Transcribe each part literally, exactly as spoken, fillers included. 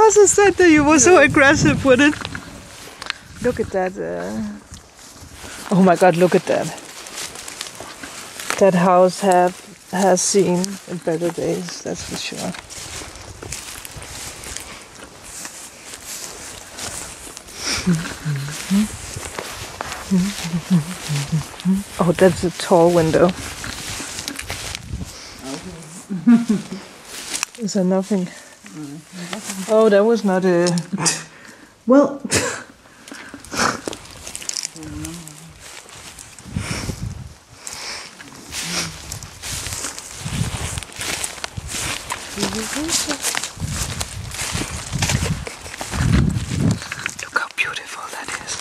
cousin said that you were so aggressive with it. Look at that. Uh... Oh my God, look at that. That house have has seen in better days, that's for sure. Oh, that's a tall window. Is there nothing? Oh, that was not a... Well... Look how beautiful that is.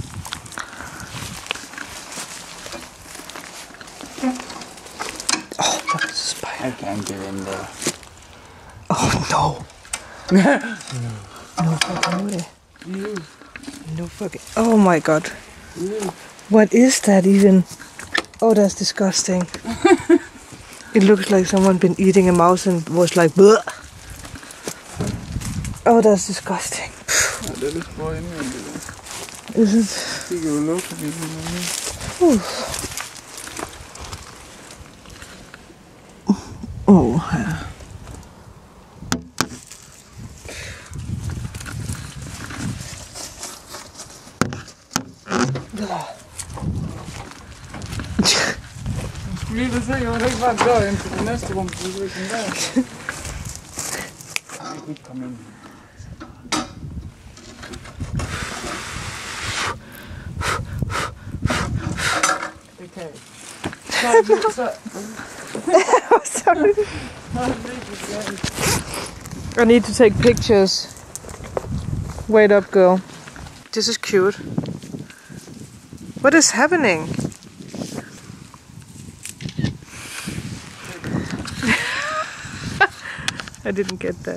Oh, that is a spider. I can't get in there. Oh no. No. No fucking way. Mm. No fucking... Oh my God. Mm. What is that even? Oh, that's disgusting. It looks like someone been eating a mouse and was like, bleh. Oh, that's disgusting. Ja, det är bra inne. Is it? Det går att låta det. Oh, yeah. Skulle du se, jag hade bara dörren till nästa gång på ryggen där. Vi kommer in. Okay. Sorry. I need to take pictures. Wait up, girl. This is cute. What is happening? I didn't get that.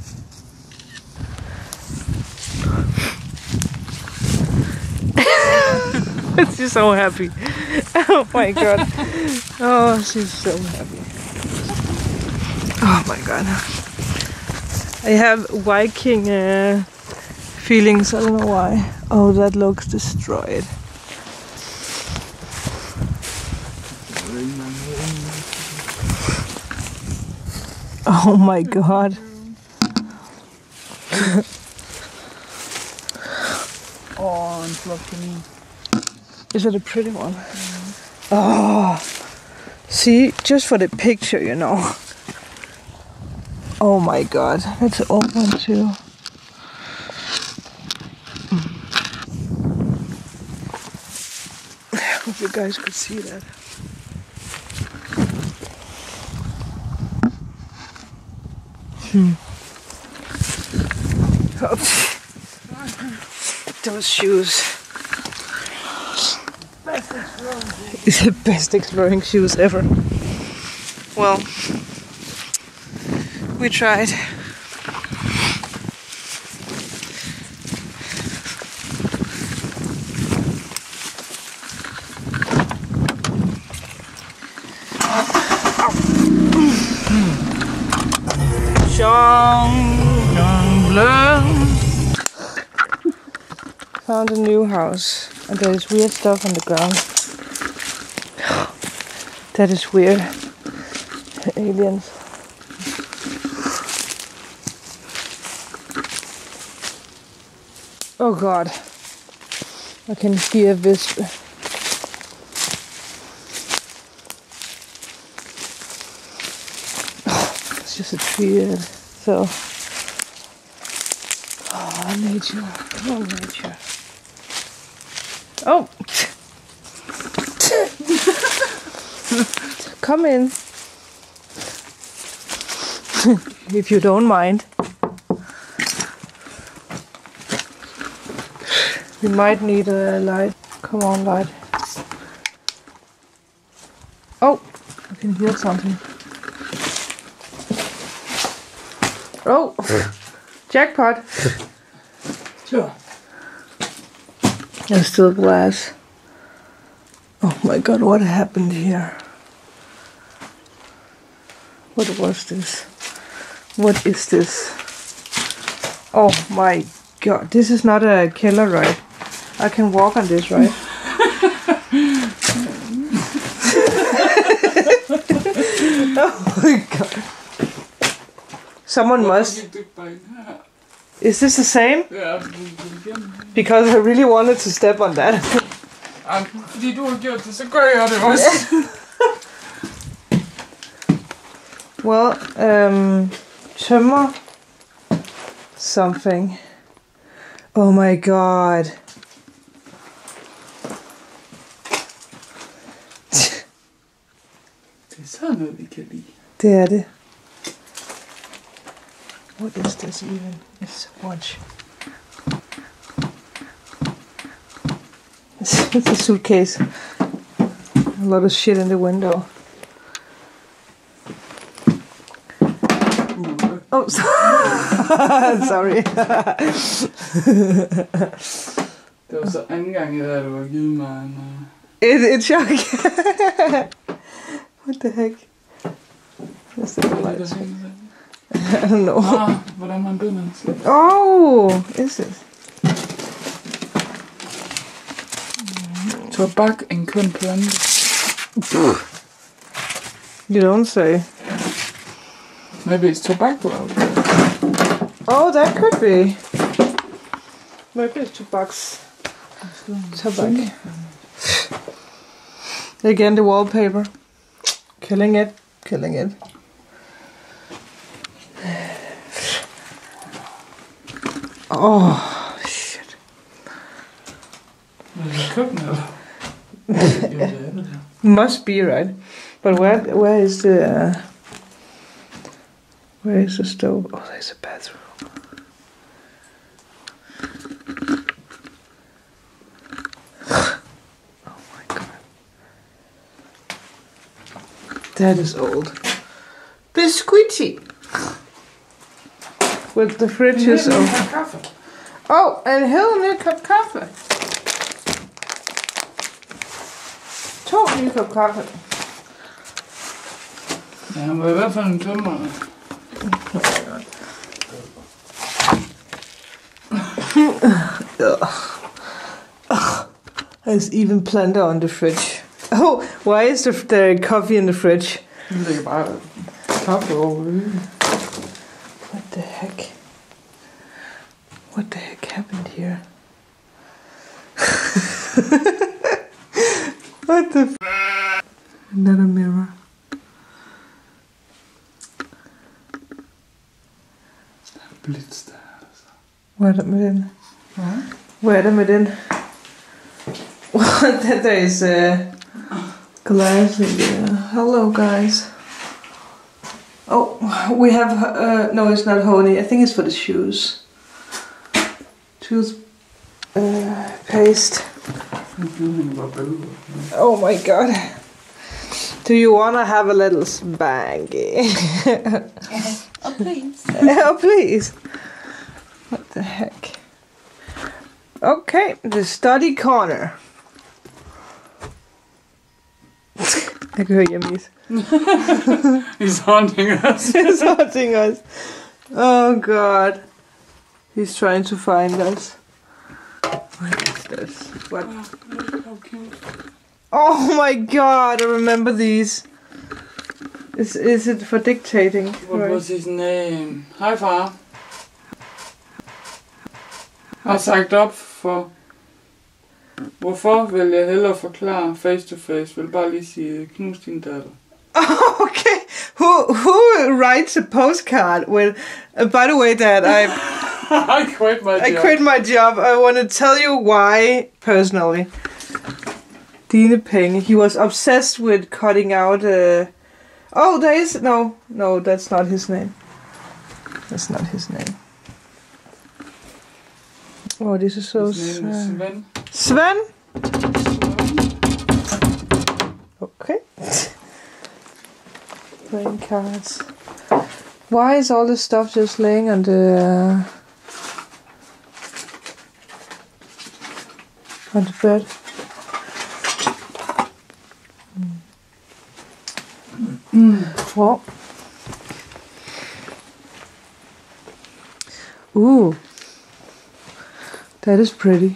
She's so happy. Oh my God. Oh, she's so happy. Oh my God. I have Viking uh, feelings. I don't know why. Oh, that looks destroyed. Oh my God. Oh, and flocking. Is it a pretty one? Mm. Oh, see, just for the picture, you know. Oh my God, that's open too. I hope you guys could see that. Hmm. Oh. Those shoes. It's the best exploring shoes ever. Well, we tried. Found a new house, and there is weird stuff on the ground. That is weird. Aliens. Oh God. I can hear this. Oh, it's just a tree. So. Oh, nature. Come on, nature. Oh! Come in. If you don't mind. We might need a light. Come on, light. Oh! I can hear something. Oh! Jackpot! Sure. There's still glass. Oh my God, what happened here? What was this? What is this? Oh my god, this is not a killer ride. I can walk on this, right? Oh my god. Someone must. Is this the same? Ja, Because I really wanted to step on that. Ej, fordi du har gjort det, så gør jeg det også. Well, um, tømmer something. Oh my god. Det er sådan noget, vi kan lide. Det er det. What is this even? It's watch. It's a suitcase. A lot of shit in the window. Oh, sorry. Det var så anden gang, jeg du har givet mig en... Uh... It, it's shock. What the heck? What's the light? I don't know. Ah, hvordan man binder den til. Oh, is it? Tobak, en køn plante. You don't say. Maybe it's tobacco out there. Oh, that could be. Maybe it's tobacks. Tobacco. Again, the wallpaper. Killing it. Killing it. Oh, shit. Must be, right? But where where is the uh, where is the stove? Oh, there's a bathroom. Oh my god. That is old. Biscuity. With the fridge is open. Oh, en heel nieuw kop kaffe. To nye kop kaffe. Ja, han var i hvert fald en tømmer. There's even plunder on the fridge. Oh, why is the, the coffee in the fridge? Der ligger bare kaffe over det. What the heck? What the heck happened here? What the f- Another mirror. Blitz der, altså. Hvad er der med den? Hvad? Hvad er der med den? What? There is a glass in there. Hello, guys. Oh, we have, uh, no, it's not honey. I think it's for the shoes. Tooth uh, paste. Oh my god. Do you want to have a little spanky? Oh, please. Oh, please. What the heck? Okay, the study corner. I can hear Yummies. He's haunting us. He's haunting us. Oh god. He's trying to find us. What is this? What? How cute. Oh my god, I remember these. Is is it for dictating? What Right. was his name? Hej far. Har sagt op for... Hvorfor vil jeg hellere forklare face to face? Vil bare lige sige, knus din datter. Okay, who who writes a postcard with? Uh, by the way, Dad, I I quit my job. I quit my job. I want to tell you why personally. Dine Penge. He was obsessed with cutting out. Uh, oh, there is no, no. That's not his name. That's not his name. Oh, this is so His name is sad. Sven. Sven. Okay. Playing cards. Why is all this stuff just laying on the uh, on the bed? Mm. Well. Ooh. That is pretty.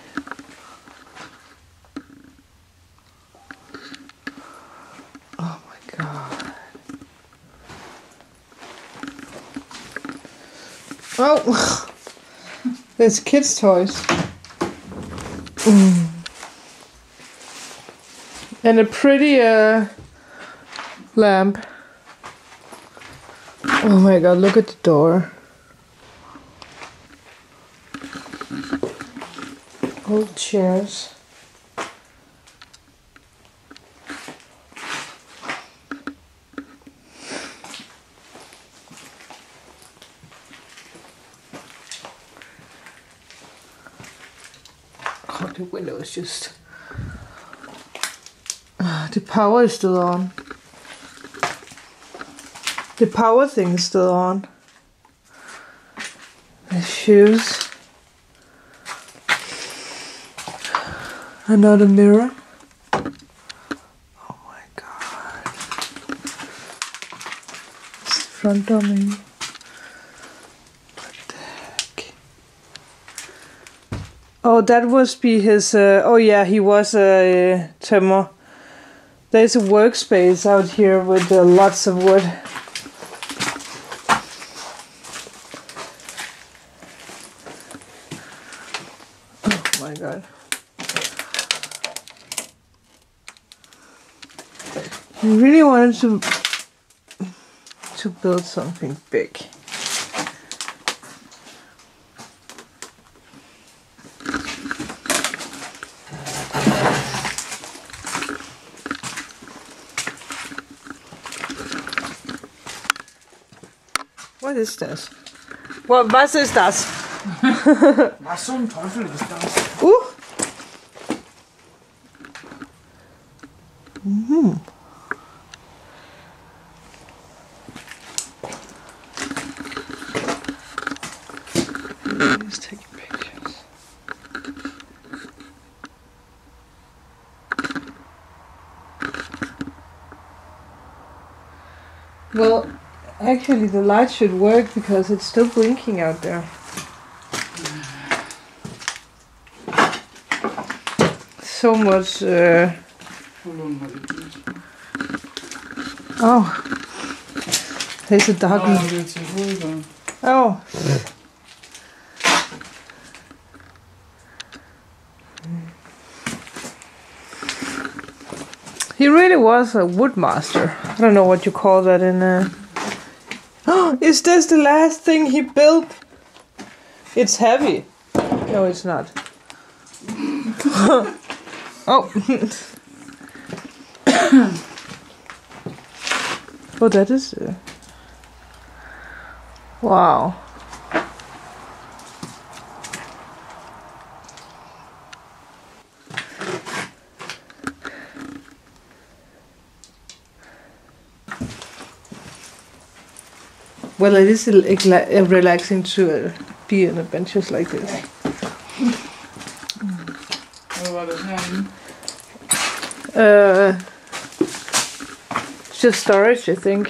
Oh my god. Oh! There's kids' toys. Mm. And a pretty uh, lamp. Oh my god, look at the door. Old chairs. Oh, the window is just... Uh, the power is still on. The power thing is still on. The shoes. Another mirror. Oh my god. It's the front door maybe. What the heck? Oh, that must be his... Uh, oh yeah, he was a uh, tømrer. There's a workspace out here with uh, lots of wood. Oh my god. I really wanted to to build something big. What is this? What, was ist das? Was zum Teufel ist das? Uh! Mhm. Just taking pictures. Well, actually the light should work because it's still blinking out there. So much... Uh... Oh. There's a doggy. Oh. He really was a woodmaster. I don't know what you call that in uh Oh, is this the last thing he built? It's heavy. No, it's not. Oh. Oh, that is... Uh... Wow. Well, it is uh, relaxing to uh, be in adventures like this. Hvad var det herinde? Uh, just storage, I think.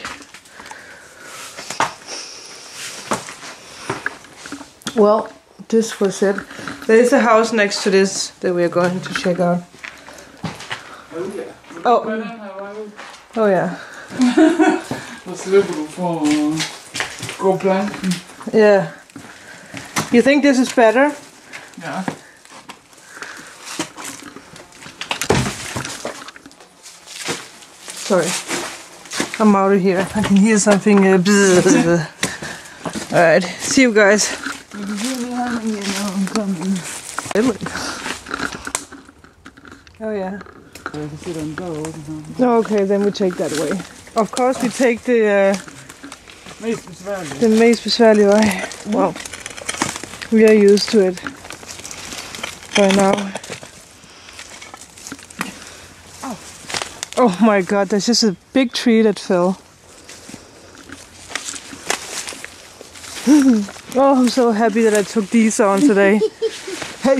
Well, this was it. There is a house next to this that we are going to check out. Oh yeah. Oh. Oh yeah. Så slipper du for at gå planken. Yeah. You think this is better? Ja. Sorry. I'm out of here. I can hear something. Uh, Alright. See you guys. You can hear me humming, you know I'm coming. Oh yeah. Jeg kan se, der er en dør åben her. No, okay, then we take that way. Of course we take the uh, Mest besværligt. the mest besværlige vej. Well, we are used to it by now. Oh. Oh my god, there's just a big tree that fell. Oh, I'm so happy that I took these on today. Hey.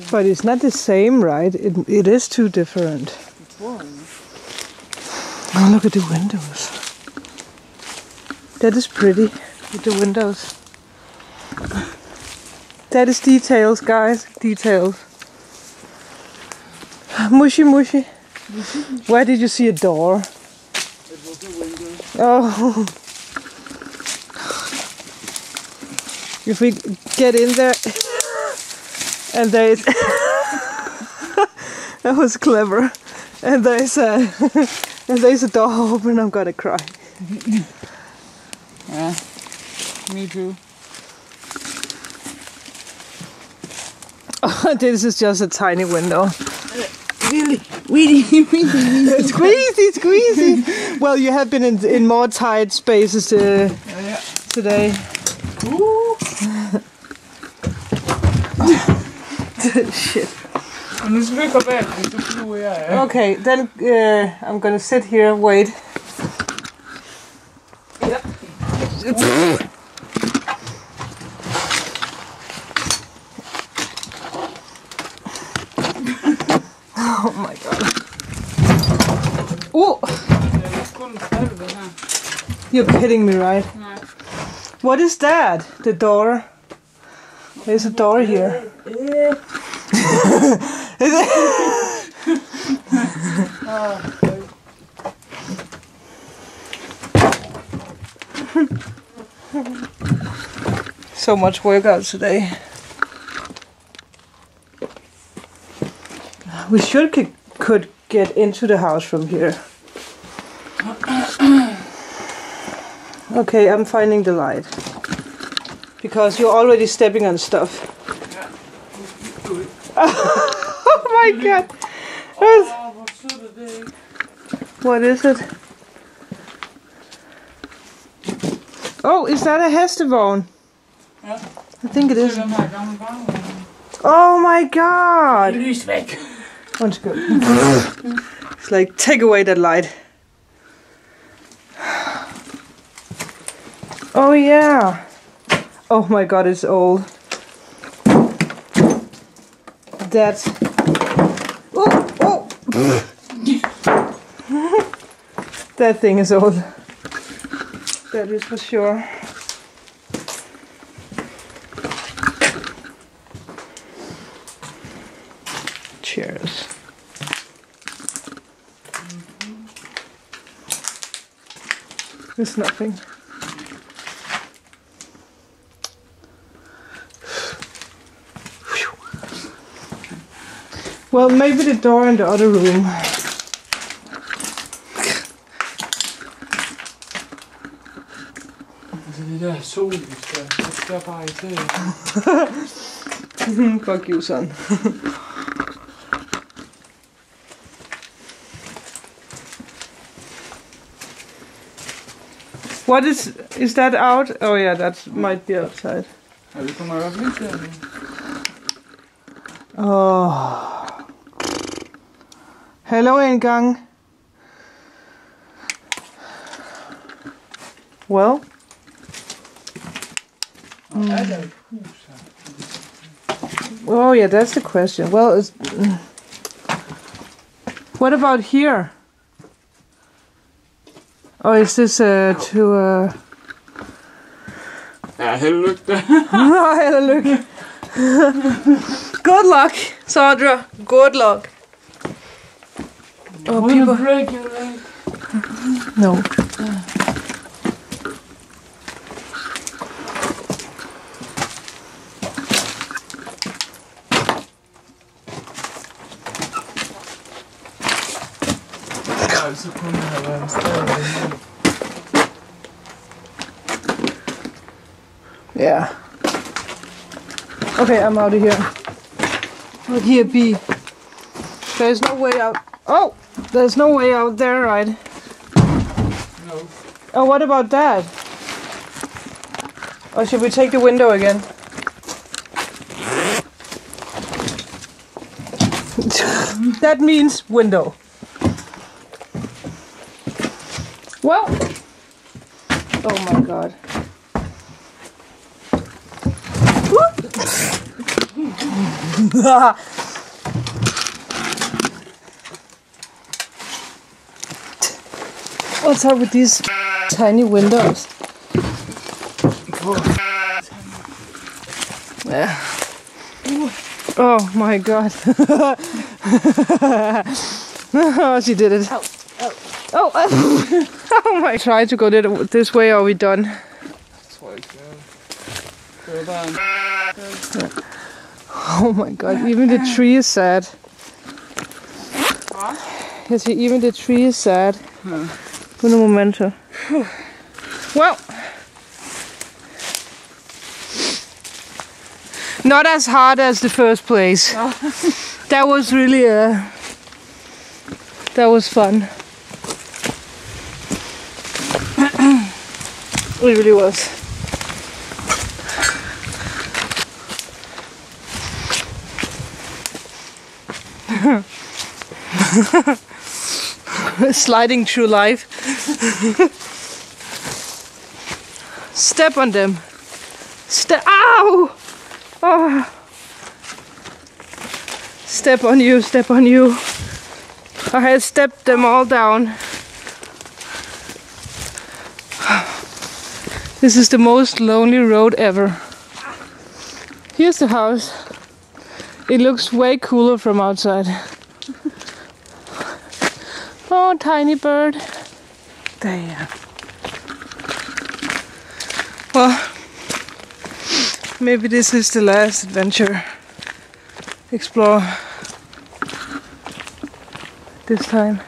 But it's not the same, right? It, it is too different. Oh, look at the windows. That is pretty, with the windows. That is details, guys. Details. Mushy, mushy. Where did you see a door? It was a window. Oh. If we get in there and there's that was clever. And there's a and there's a door open, I'm gonna cry. Yeah, me too. Oh, this is just a tiny window. Really, really, really. Squeezy, squeezy. Well, you have been in in more tight spaces uh, Yeah. today. Ooh. Shit. Og nu skal vi gå bag, hvis du flyver jeg er. Okay, then uh, I'm gonna sit here, wait. Yeah. Oh my god. Oh! Jeg skal kun falde det her. You're kidding me, right? Nej. What is that? The door? There's a door here. Is it? So much workout today. We should c- could get into the house from here. Okay, I'm finding the light. Because you're already stepping on stuff. Oh my god! Åh, hvor sødt er det ikke? What is it? Oh, is that a hestevogn? Ja. I think it is. Det er den her gamle barnevogn. Oh my god! Lys væk. Undskyld. It's like, take away that light. Oh yeah. Oh my god, it's old. That's... Oh, oh! That thing is old. That is for sure. Cheers. There's nothing. Well, maybe the door in the other room. Altså det der sol, vi skal, det skal bare i til. Fuck you, son. What is is that out? Oh yeah, that might be outside. Ja, vi kommer i hvert fald ikke til at... Oh. Hello, indgang. Well. Mm. Er der et hus her? Oh yeah, that's the question. Well, it's, what about here? Oh, is this uh, to... Uh... Ja, held og lykke der. No, held og lykke. Good luck, Sandra. Good luck. Oh, Will people... you break your leg? No. Altså kun have været en stadig. Yeah. Okay, I'm out of here. Look here, B. There's no way out. Oh, there's no way out there, right? No. Oh, what about that? Or should we take the window again? That means window. Well. Oh my god. What's up with these tiny windows? Yeah. Oh my god. Oh, she did it. Oh, oh. Oh, oh my. Try to go this way, or are we done? Oh my god, even the tree is sad. What? You see, even the tree is sad. Hmm. Un momento. Well, not as hard as the first place. Oh. That was really uh, that was fun. It really was. Sliding through life. Step on them. Step. Ow! Oh. Step on you, step on you. I had stepped them all down. This is the most lonely road ever. Here's the house. It looks way cooler from outside. Oh, tiny bird. There you are. Well, maybe this is the last adventure. Explore this time.